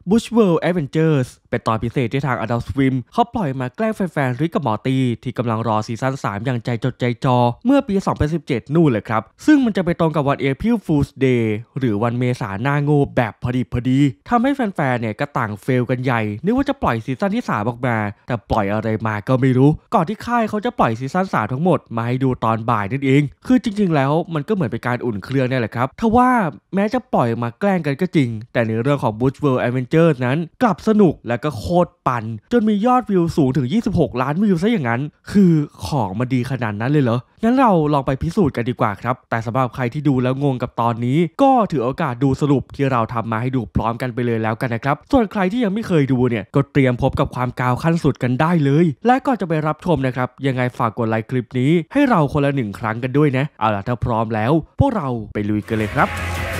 Bush World Adventures เป็นตอนพิเศษที่ทาง Adult Swim เขาปล่อยมาแกล้งแฟนๆริกกับมอร์ตี้ที่กำลังรอซีซั่น3อย่างใจจดใจจอเมื่อปี 2017 นู่นเลยครับซึ่งมันจะไปตรงกับวัน April Fool's Day หรือวันเมษาหน้าโง่แบบพอดีทำให้แฟนๆเนี่ยก็ต่างเฟลกันใหญ่นึกว่าจะปล่อยซีซั่นที่3ออกมาแต่ปล่อยอะไรมาก็ไม่รู้ก่อนที่ค่ายเขาจะปล่อยซีซั่น3ทั้งหมดมาให้ดูตอนบ่ายนั่นเองคือจริงๆแล้วมันก็เหมือนเป็นการอุ่นเครื่องนี่แหละครับทว่าแม้จะปล่อยมาแกล้งกันก็จริงแต่ในเรื่องของ Bush World Adventures นั้นกลับสนุกและก็โคตรปั่นจนมียอดวิวสูงถึง26 ล้านวิวซะอย่างนั้นคือของมันดีขนาดนั้นเลยเหรองั้นเราลองไปพิสูจน์กันดีกว่าครับแต่สำหรับใครที่ดูแล้วงงกับตอนนี้ก็ถือโอกาสดูสรุปที่เราทำมาให้ดูพร้อมกันไปเลยแล้วกันนะครับส่วนใครที่ยังไม่เคยดูเนี่ยก็เตรียมพบกับความกาวขั้นสุดกันได้เลยและก่อนจะไปรับชมนะครับยังไงฝากกดไลค์คลิปนี้ให้เราคนละ1 ครั้งกันด้วยนะเอาล่ะถ้าพร้อมแล้วพวกเราไปลุยกันเลยครับ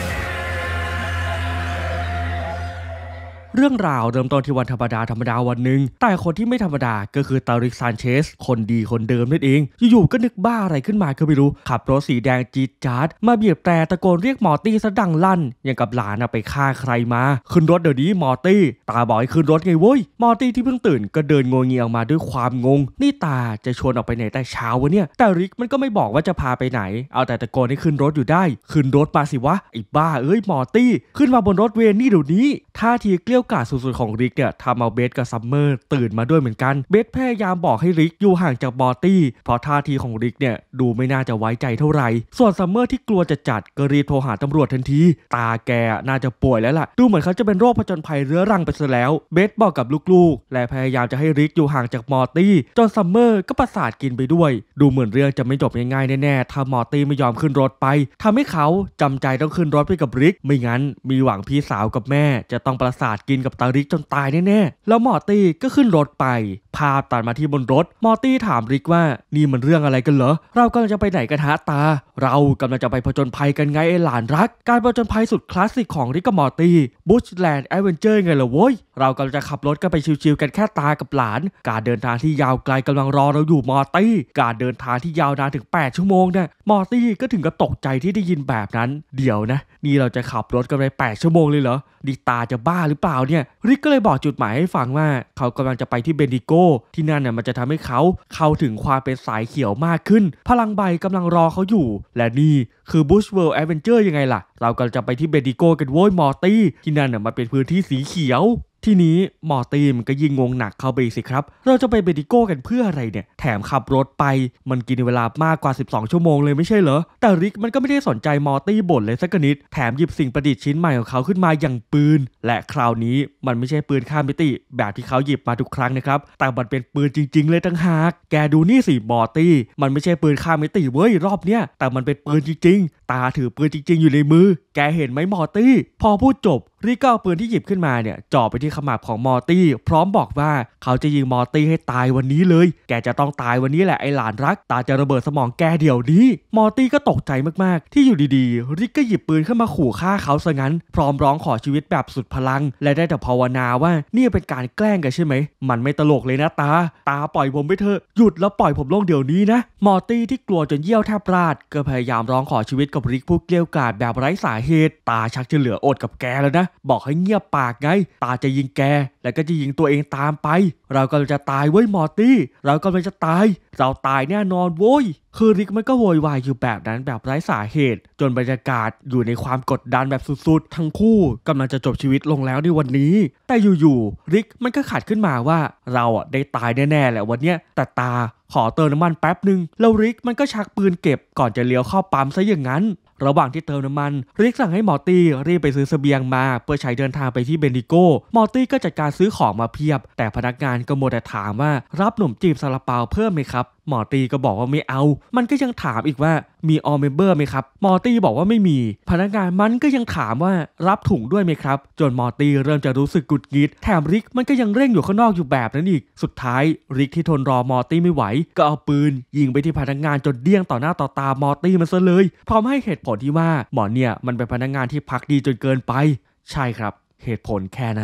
เรื่องราวเริ่มต้นที่วันธรรมดาวันหนึ่งแต่คนที่ไม่ธรรมดาก็คือตาริก ซานเชสคนดีคนเดิมนั่นเองอยู่ๆก็นึกบ้าอะไรขึ้นมาก็ไม่รู้ขับรถสีแดงจี๊ดจ๊าดมาบีบแตรตะโกนเรียกมอร์ตี้ซะดังลั่นอย่างกับหลานไปฆ่าใครมาขึ้นรถเดี๋ยวนี้มอร์ตี้ตาบอกให้ขึ้นรถไงเว้ยมอร์ตี้ที่เพิ่งตื่นก็เดินงงเงียออกมาด้วยความงงนี่ตาจะชวนออกไปไหนแต่เช้าวะเนี่ยแต่ริกมันก็ไม่บอกว่าจะพาไปไหนเอาแต่ตะโกนให้ขึ้นรถอยู่ได้ขึ้นรถมาสิวะไอ้บ้าเอ้ยมอร์ตี้ขึ้นมาบนรถเวรนี่เดี๋ยวนี้ท่าทีเกลี้ยกล่อมสุดๆของริกเนี่ยทำเอาเบสกับซัมเมอร์ตื่นมาด้วยเหมือนกันเบสพยายามบอกให้ริกอยู่ห่างจากมอร์ตี้เพราะท่าทีของริกเนี่ยดูไม่น่าจะไว้ใจเท่าไหร่ส่วนซัมเมอร์ที่กลัวจะจัดก็รีบโทรหาตำรวจทันทีตาแกน่าจะป่วยแล้วล่ะดูเหมือนเขาจะเป็นโรคผจญภัยเรื้อรังไปซะแล้วเบสบอกกับลูกๆและพยายามจะให้ริกอยู่ห่างจากมอร์ตี้จนซัมเมอร์ก็ประสาทกินไปด้วยดูเหมือนเรื่องจะไม่จบง่ายๆแน่ๆถ้ามอร์ตี้ไม่ยอมขึ้นรถไปทำให้เขาจำใจต้องขึ้นรถไปกับริกไม่งั้นมีหวังพี่สาวกับแม่จะต้องประสาทกินกับตาริกจนตายแน่ๆแล้วมอร์ตี้ก็ขึ้นรถไปภาพตัดมาที่บนรถมอร์ตี้ถามริกว่านี่มันเรื่องอะไรกันเหรอเรากำลังจะไปไหนกันฮะตาเรากำลังจะไปผจญภัยกันไงไอ้หลานรักการผจญภัยสุดคลาสสิกของริกกับมอร์ตี้ Bushland Adventure ไงล่ะโว้ยเรากำลังจะขับรถกันไปชิวๆกันแค่ตากับหลานการเดินทางที่ยาวไกลกำลังรอเราอยู่มอร์ตี้การเดินทางที่ยาวนานถึง8 ชั่วโมงเนี่ยมอร์ตี้ก็ถึงกับตกใจที่ได้ยินแบบนั้นเดี๋ยวนะนี่เราจะขับรถกันไป8 ชั่วโมงเลยเหรอดิตาจะบ้าหรือเปล่าเนี่ยริกก็เลยบอกจุดหมายให้ฟังว่าเขากำลังจะไปที่เบนดิโกที่นั่นเนี่ยมันจะทำให้เขาเข้าถึงความเป็นสายเขียวมากขึ้นพลังใบกำลังรอเขาอยู่และนี่คือ Bush World Adventure ยังไงล่ะเรากำลังจะไปที่เบนดิโกกันโว้ยมอร์ตี้ที่นั่นเนี่ยมันเป็นพื้นที่สีเขียวทีนี้มอร์ตี้มันก็ยิ่งงงหนักเข้าไปสิครับเราจะไปเบดิโก้กันเพื่ออะไรเนี่ยแถมขับรถไปมันกินเวลามากกว่า12 ชั่วโมงเลยไม่ใช่เหรอแต่ริกมันก็ไม่ได้สนใจมอร์ตี้บ่นเลยสักนิดแถมหยิบสิ่งประดิษฐ์ชิ้นใหม่ของเขาขึ้นมาอย่างปืนและคราวนี้มันไม่ใช่ปืนข้ามมิติแบบที่เขาหยิบมาทุกครั้งนะครับแต่มันเป็นปืนจริงๆเลยตั้งหากแกดูนี่สิมอร์ตี้มันไม่ใช่ปืนข้ามมิติเว้ยรอบเนี้ยแต่มันเป็นปืนจริงๆตาถือปืนจริงๆอยู่ในมือแกเห็นไหมมอร์ตี้พอพูดจบริกก็เอาปืนที่หยิบขึ้นมาเนี่ยจ่อไปที่ขมับของมอร์ตี้พร้อมบอกว่าเขาจะยิงมอร์ตี้ให้ตายวันนี้เลยแกจะต้องตายวันนี้แหละไอ้หลานรักตาจะระเบิดสมองแกเดี๋ยวนี้มอร์ตี้ก็ตกใจมากๆที่อยู่ดีๆริกก็หยิบปืนขึ้นมาขู่ฆ่าเขาซะงั้นพร้อมร้องขอชีวิตแบบสุดพลังและได้แต่ภาวนาว่านี่เป็นการแกล้งกันใช่ไหมมันไม่ตลกเลยนะตาปล่อยผมไปเถอะหยุดแล้วปล่อยผมลงเดี๋ยวนี้นะมอร์ตี้ที่กลัวจนเยี่ยวแทบราดก็พยายามร้องขอชีวิตกับริกผู้เกลี้ยกล่อมแบบไร้สาเหตุตาชักจะเหลืออดกับแกแล้วนะบอกให้เงียบปากไงตาจะยิงแกแล้วก็จะยิงตัวเองตามไปเรากำลังจะตายเว้ยมอร์ตี้เรากำลังจะตายเราตายแน่นอนโว้ยคือริกมันก็โวยวายอยู่แบบนั้นแบบไร้สาเหตุจนบรรยากาศอยู่ในความกดดันแบบสุดๆทั้งคู่กำลังจะจบชีวิตลงแล้วในวันนี้แต่อยู่ๆริกมันก็ขัดขึ้นมาว่าเราได้ตายแน่ๆแหละวันเนี้ยแต่ตาขอเติมน้ำมันแป๊บนึงแล้วริกมันก็ชักปืนเก็บก่อนจะเลี้ยวเข้าปั๊มซะอย่างนั้นระหว่างที่เติมน้ำมันริกสั่งให้มอร์ตี้รีบไปซื้อเสบียงมาเพื่อใช้เดินทางไปที่เบนดิโกมอร์ตี้ก็จัดการซื้อของมาเพียบแต่พนักงานก็มัวแต่ถามว่ารับหนมจีบซาลาเปาเพิ่มไหมครับมอร์ตี้ก็บอกว่าไม่เอามันก็ยังถามอีกว่ามีออลเมมเบอร์ไหมครับมอร์ตี้บอกว่าไม่มีพนักงานมันก็ยังถามว่ารับถุงด้วยไหมครับจนมอร์ตี้เริ่มจะรู้สึกกุดงิดแถมริกมันก็ยังเร่งอยู่ข้างนอกอยู่แบบนั้นอีกสุดท้ายริกที่ทนรอมอร์ตี้ไม่ไหวก็เอาปืนยิงไปที่พนักงานจนเดี้ยงต่อหน้าต่อตามอร์ตี้มันซะเลยพร้อมให้เหตุผลที่ว่าหมอเนี่ยมันเป็นพนักงานที่พักดีจนเกินไปใช่ครับเหตุผลแค่นั้นแหละ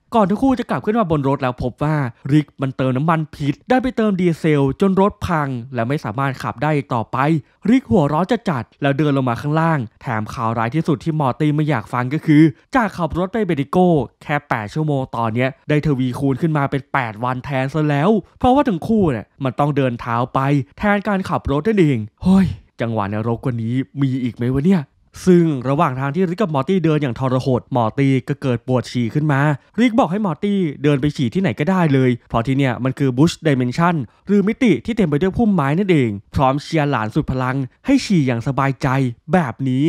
ก่อนทั้งคู่จะกลับขึ้นมาบนรถแล้วพบว่าริกมันเติมน้ำมันผิดได้ไปเติมดีเซลจนรถพังและไม่สามารถขับได้อีกต่อไปริกหัวร้อนจัดแล้วเดินลงมาข้างล่างแถมข่าวร้ายที่สุดที่มอร์ตี้ไม่อยากฟังก็คือจากขับรถไปเบดิโก้แค่8ชั่วโมงตอนนี้ได้ทวีคูณขึ้นมาเป็น8วันแทนซะแล้วเพราะว่าทั้งคู่เนี่ยมันต้องเดินเท้าไปแทนการขับรถนั่นเองเฮ้ยจังหวะนรกกว่านี้มีอีกไหมวะเนี่ยซึ่งระหว่างทางที่ริกกับมอร์ตี้เดินอย่างทรหดมอร์ตี้ก็เกิดปวดฉี่ขึ้นมาริกบอกให้มอร์ตี้เดินไปฉี่ที่ไหนก็ได้เลยเพราะที่เนี่ยมันคือบุชไดเมนชั่นหรือมิติที่เต็มไปด้วยพุ่มไม้นั่นเองพร้อมเชียร์หลานสุดพลังให้ฉี่อย่างสบายใจแบบนี้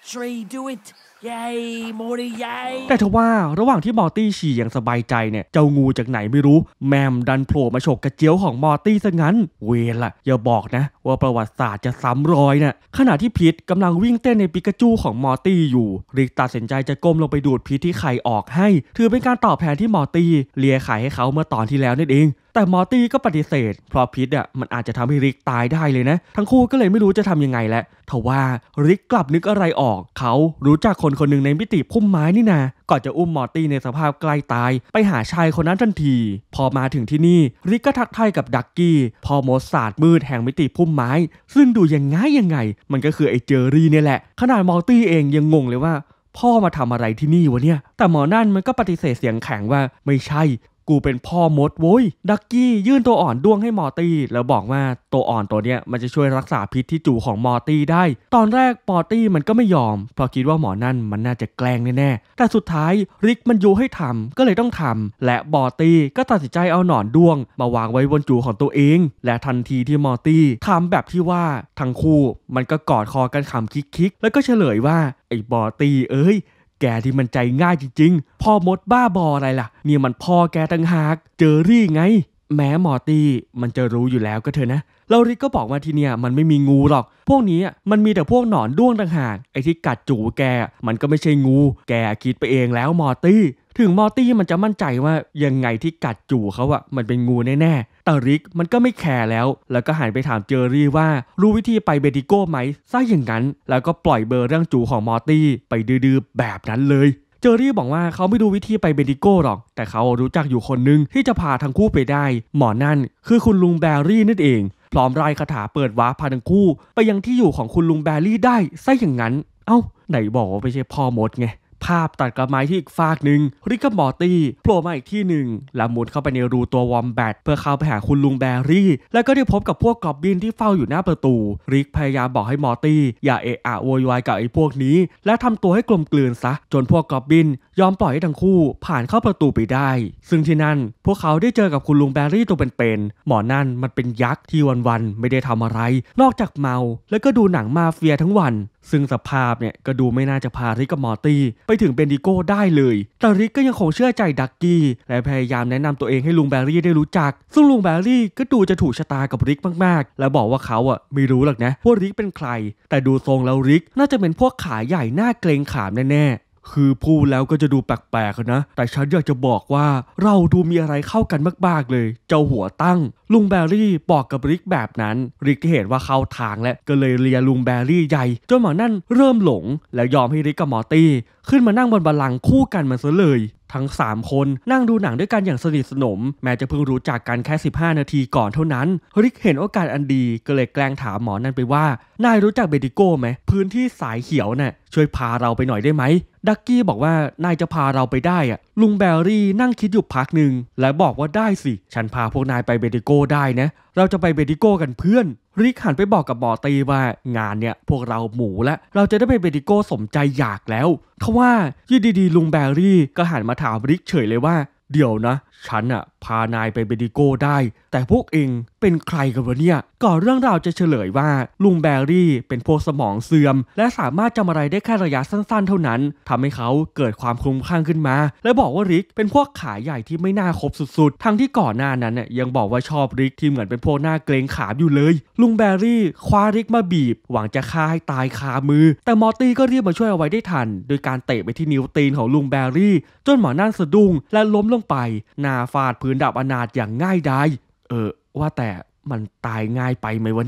แต่ทว่าระหว่างที่มอร์ตี้ฉี่อย่างสบายใจเนี่ยเจ้างูจากไหนไม่รู้แมมดันโผล่มาฉกกระเจียวของมอร์ตี้ซะงั้นเวรล่ะอย่าบอกนะว่าประวัติศาสตร์จะซ้ำรอยน่ะขณะที่พีทกำลังวิ่งเต้นในปิกาจูของมอร์ตี้อยู่ริกตัดสินใจจะก้มลงไปดูดพิษที่ไข่ออกให้ถือเป็นการตอบแทนที่มอร์ตี้เลียไข่ให้เขาเมื่อตอนที่แล้วนั่นเองแต่มอร์ตี้ก็ปฏิเสธเพราะพิษมันอาจจะทำให้ริกตายได้เลยนะทั้งคู่ก็เลยไม่รู้จะทำยังไงแล้วทว่าริกกลับนึกอะไรออกเขารู้จักคนคนหนึ่งในมิติพุ่มไม้นี่นาก่อนจะอุ้มมอร์ตี้ในสภาพใกล้ตายไปหาชายคนนั้นทันทีพอมาถึงที่นี่ริกก็ทักทายกับดักกี้พ่อมดศาสตร์มืดแห่งมิติพุ่มไม้ซึ่งดูยังไงมันก็คือไอ้เจอรี่เนี่ยแหละขนาดมอร์ตี้เองยังงงเลยว่าพ่อมาทำอะไรที่นี่วะเนี่ยแต่หมอนั่นมันก็ปฏิเสธเสียงแข็งว่าไม่ใช่กูเป็นพ่อมดโว้ยดักกี้ยื่นตัวอ่อนด้วงให้มอร์ตี้แล้วบอกว่าตัวอ่อนตัวเนี้ยมันจะช่วยรักษาพิษที่จู่ของมอร์ตี้ได้ตอนแรกมอร์ตี้มันก็ไม่ยอมเพราะคิดว่าหมอนั่นมันน่าจะแกล้งแน่ๆแต่สุดท้ายริกมันยุให้ทำก็เลยต้องทำและมอร์ตี้ก็ตัดสินใจเอาหนอนด้วงมาวางไว้บนจู่ของตัวเองและทันทีที่มอร์ตี้ทำแบบที่ว่าทั้งคู่มันก็กอดคอกันขำคิกๆแล้วก็เฉลยว่าไอ้มอร์ตี้แกที่มันใจง่ายจริงๆพ่อมดบ้าบออะไรล่ะเนี่ยมันพ่อแกตั้งหากเจอรี่ไงแม้มอร์ตี้มันจะรู้อยู่แล้วก็เถอะนะแล้วริกก็บอกว่าที่เนี่ยมันไม่มีงูหรอกพวกนี้มันมีแต่พวกหนอนด้วงต่างหากไอ้ที่กัดจูแกมันก็ไม่ใช่งูแกคิดไปเองแล้วมอร์ตี้ถึงมอร์ตี้มันจะมั่นใจว่ายังไงที่กัดจูเขามันเป็นงูแน่ๆแต่ริกมันก็ไม่แคร์แล้วก็หันไปถามเจอรี่ว่ารู้วิธีไปเบดิโก้ไหมซะอย่างนั้นแล้วก็ปล่อยเบอร์เรื่องจูของมอร์ตี้ไปดื้อๆแบบนั้นเลยเจอรี่บอกว่าเขาไม่รู้วิธีไปเบดิโก้หรอกแต่เขารู้จักอยู่คนนึงที่จะพาทั้งคู่ไปได้หมอนั่นคือคุณลุงแบรี่นั่นเองพร้อมรายคาถาเปิดวาร์ปพาทั้งคู่ไปยังที่อยู่ของคุณลุงแบรี่ได้ซะอย่างนั้นไหนบอกว่าไม่ใช่พ่อมดไงภาพตัดกลับมาที่อีกฝากหนึ่งริกกับมอร์ตี้โผล่มาอีกที่หนึ่งแล้วมุดเข้าไปในรูตัววอมแบทเพื่อเข้าไปหาคุณลุงแบรี่แล้วก็ได้พบกับพวกกอบบินที่เฝ้าอยู่หน้าประตูริกพยายามบอกให้มอร์ตี้อย่าเอะอะโวยวายกับไอ้พวกนี้และทำตัวให้กลมกลืนซะจนพวกกอบบินยอมปล่อยให้ทั้งคู่ผ่านเข้าประตูไปได้ซึ่งที่นั่นพวกเขาได้เจอกับคุณลุงแบรี่ตัวเป็นๆหมอนั่นมันเป็นยักษ์ที่วันๆไม่ได้ทำอะไรนอกจากเมาแล้วก็ดูหนังมาเฟียทั้งวันซึ่งสภาพเนี่ยก็ดูไม่น่าจะพาริกกับมอร์ตี้ไปถึงเบนดิโก้ได้เลยแต่ริกก็ยังคงเชื่อใจดักกี้และพยายามแนะนำตัวเองให้ลุงแบรี่ได้รู้จักซึ่งลุงแบรี่ก็ดูจะถูกชะตากับริกมากๆและบอกว่าเขาไม่รู้หรอกนะว่าริกเป็นใครแต่ดูทรงแล้วริกน่าจะเป็นพวกขาใหญ่หน้าเกรงขามแน่ๆคือพูดแล้วก็จะดูแปลกๆนะแต่ฉันอยากจะบอกว่าเราดูมีอะไรเข้ากันมากๆเลยเจ้าหัวตั้งลุงแบรี่บอกกับริกแบบนั้นริกเห็นว่าเข้าทางและก็เลยเลียลุงแบรี่ใหญ่จนหมอนั่นเริ่มหลงแล้วยอมให้ริกกับมอร์ตี้ขึ้นมานั่งบนบัลลังก์คู่กันมันซะเลยทั้ง3คนนั่งดูหนังด้วยกันอย่างสนิทสนมแม้จะเพิ่งรู้จักกันแค่15นาทีก่อนเท่านั้นริกเห็นโอกาสอันดีก็เลยแกล้งถามหมอนั่นไปว่านายรู้จักเบดิโก้ไหมพื้นที่สายเขียวน่ะช่วยพาเราไปหน่อยได้ไหมดักกี้บอกว่านายจะพาเราไปได้ลุงแบรี่นั่งคิดอยู่พักหนึ่งและบอกว่าได้สิฉันพาพวกนายไปเบดิโก้ได้นะเราจะไปเบดิโก้กันเพื่อนริกหันไปบอกกับมอร์ตี้ว่างานเนี่ยพวกเราหมูและเราจะได้ไปเบดิโก้สมใจอยากแล้วทว่ายี่ดีๆลุงแบรี่ก็หันมาถามริกเฉยเลยว่าเดี๋ยวนะฉันพานายไปเบดิโก้ได้แต่พวกเองเป็นใครกันวะเนี่ยก่อนเรื่องราวจะเฉลยว่าลุงแบรี่เป็นพวกสมองเสื่อมและสามารถจำอะไรได้แค่ระยะสั้นๆเท่านั้นทำให้เขาเกิดความคลุ้มคลั่งขึ้นมาและบอกว่าริกเป็นพวกขาใหญ่ที่ไม่น่าคบสุดๆทั้งที่ก่อนหน้านั้นยังบอกว่าชอบริกที่เหมือนเป็นพวกหน้าเกรงขามอยู่เลยลุงแบรี่คว้าริกมาบีบหวังจะฆ่าให้ตายคามือแต่มอร์ตี้ก็รีบมาช่วยเอาไว้ได้ทันโดยการเตะไปที่นิ้วตีนของลุงแบรี่จนหมอนั่นสะดุ้งและล้มลงไปหน้าฟาดพื้นดับอนาถอย่างง่ายดายว่าแต่มันตายง่ายไปไหมวะเนี่ย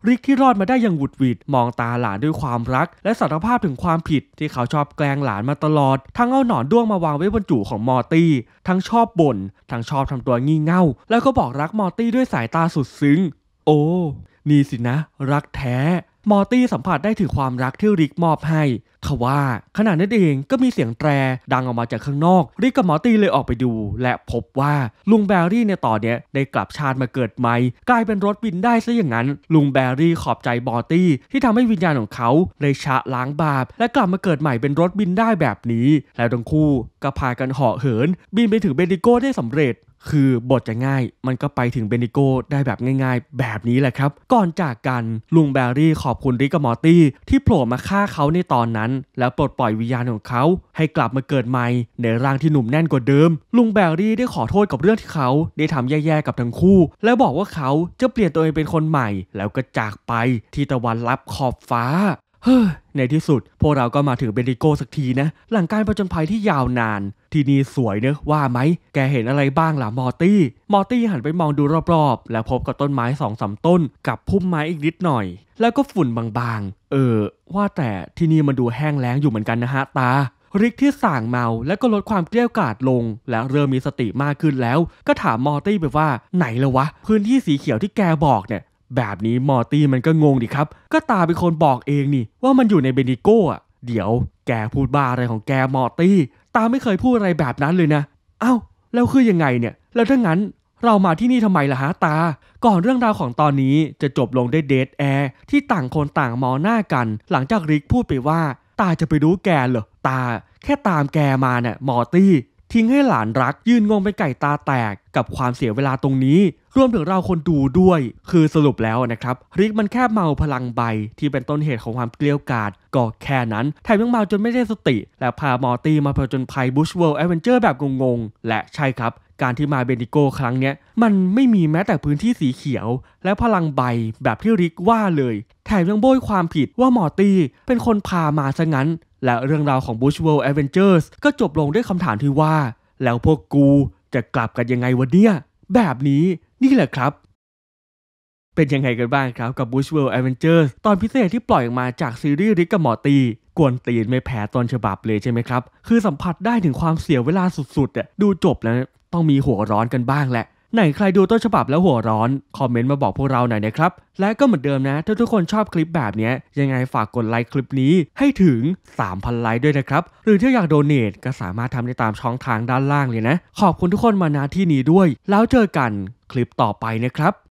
ริกที่รอดมาได้อย่างหวุดหวิดมองตาหลานด้วยความรักและสารภาพถึงความผิดที่เขาชอบแกล้งหลานมาตลอดทั้งเอาหนอนด้วงมาวางไว้บนจู่ของมอร์ตี้ทั้งชอบบ่นทั้งชอบทำตัวงี่เง่าแล้วก็บอกรักมอร์ตี้ด้วยสายตาสุดซึ้งโอ้นี่สินะรักแท้มอร์ตี้สัมผัสได้ถึงความรักที่ริกมอบให้ทว่าขณะนั้นเองก็มีเสียงแตรดังออกมาจากข้างนอกริกกับมอร์ตี้เลยออกไปดูและพบว่าลุงแบรี่ในตอนนี้ได้กลับชาติมาเกิดใหม่กลายเป็นรถบินได้ซะอย่างนั้นลุงแบรี่ขอบใจมอร์ตี้ที่ทำให้วิญญาณของเขาได้ชะล้างบาปและกลับมาเกิดใหม่เป็นรถบินได้แบบนี้แล้วทั้งคู่ก็พากันเหาะเหินบินไปถึงเบนิโกได้สำเร็จคือบทจะง่ายมันก็ไปถึงเบนิโกได้แบบง่ายๆแบบนี้แหละครับก่อนจากกันลุงแบรี่ขอบคุณริกกับมอร์ตี้ที่โผล่มาฆ่าเขาในตอนนั้นแล้วปลดปล่อยวิญญาณของเขาให้กลับมาเกิดใหม่ในร่างที่หนุ่มแน่นกว่าเดิมลุงแบรี่ได้ขอโทษกับเรื่องที่เขาได้ทำแย่ๆกับทั้งคู่และบอกว่าเขาจะเปลี่ยนตัวเองเป็นคนใหม่แล้วก็จากไปที่ตะวันลับขอบฟ้าในที่สุดพวกเราก็มาถึงเบนิโกสักทีนะหลังการผจญภัยที่ยาวนานที่นี่สวยเนอะว่าไหมแกเห็นอะไรบ้างล่ะมอร์ตี้หันไปมองดูรอบๆแล้วพบกับต้นไม้2-3 ต้นกับพุ่มไม้อีกนิดหน่อยแล้วก็ฝุ่นบางๆว่าแต่ที่นี่มันดูแห้งแล้งอยู่เหมือนกันนะฮะตาริกที่ส่างเมาและก็ลดความเกลี้ยกล่อมลงและเริ่มมีสติมากขึ้นแล้วก็ถามมอร์ตี้ไปว่าไหนละวะพื้นที่สีเขียวที่แกบอกเนี่ยแบบนี้มอร์ตี้มันก็งงดิครับก็ตาเป็นคนบอกเองนี่ว่ามันอยู่ในเบนิโกอ่ะเดี๋ยวแกพูดบ้าอะไรของแกมอร์ตี้ตาไม่เคยพูดอะไรแบบนั้นเลยนะเอ้าแล้วคือยังไงเนี่ยแล้วถ้างั้นเรามาที่นี่ทำไมล่ะฮะตาก่อนเรื่องราวของตอนนี้จะจบลงด้วยเดดแอร์ที่ต่างคนต่างมองหน้ากันหลังจากริกพูดไปว่าตาจะไปรู้แกเหรอตาแค่ตามแกมาเนี่ยมอร์ตี้ทิ้งให้หลานรักยืนงงเป็นไก่ตาแตกกับความเสียเวลาตรงนี้รวมถึงเราคนดูด้วยคือสรุปแล้วนะครับริกมันแค่เมาพลังใบที่เป็นต้นเหตุของความเกลี้ยกล่อมก็แค่นั้นแถมยังเมาจนไม่ได้สติและพามอร์ตี้มาผจญภัยบุชเวิลด์แอดเวนเจอร์แบบงงๆและใช่ครับการที่มาเบนิโกครั้งเนี้ยมันไม่มีแม้แต่พื้นที่สีเขียวและพลังใบแบบที่ริกว่าเลยแถมยังโบยความผิดว่ามอร์ตี้เป็นคนพามาซะงั้นและเรื่องราวของ Bush World Adventures ก็จบลงด้วยคำถามที่ว่าแล้วพวกกูจะกลับกันยังไงวะเนี่ยแบบนี้นี่แหละครับเป็นยังไงกันบ้างครับกับ Bush World Adventures ตอนพิเศษที่ปล่อยออกมาจากซีรีส์ริกกับมอร์ตี้กวนตีนไม่แพ้ต้นฉบับเลยใช่ไหมครับคือสัมผัสได้ถึงความเสียเวลาสุดๆดูจบแล้วต้องมีหัวร้อนกันบ้างแหละไหนใครดูต้นฉบับแล้วหัวร้อนคอมเมนต์มาบอกพวกเราหน่อยนะครับและก็เหมือนเดิมนะถ้าทุกคนชอบคลิปแบบนี้ยังไงฝากกดไลค์คลิปนี้ให้ถึง 3,000 ไลค์ด้วยนะครับหรือถ้าอยากโดเนทก็สามารถทำได้ตามช่องทางด้านล่างเลยนะขอบคุณทุกคนมาณที่นี้ด้วยแล้วเจอกันคลิปต่อไปนะครับ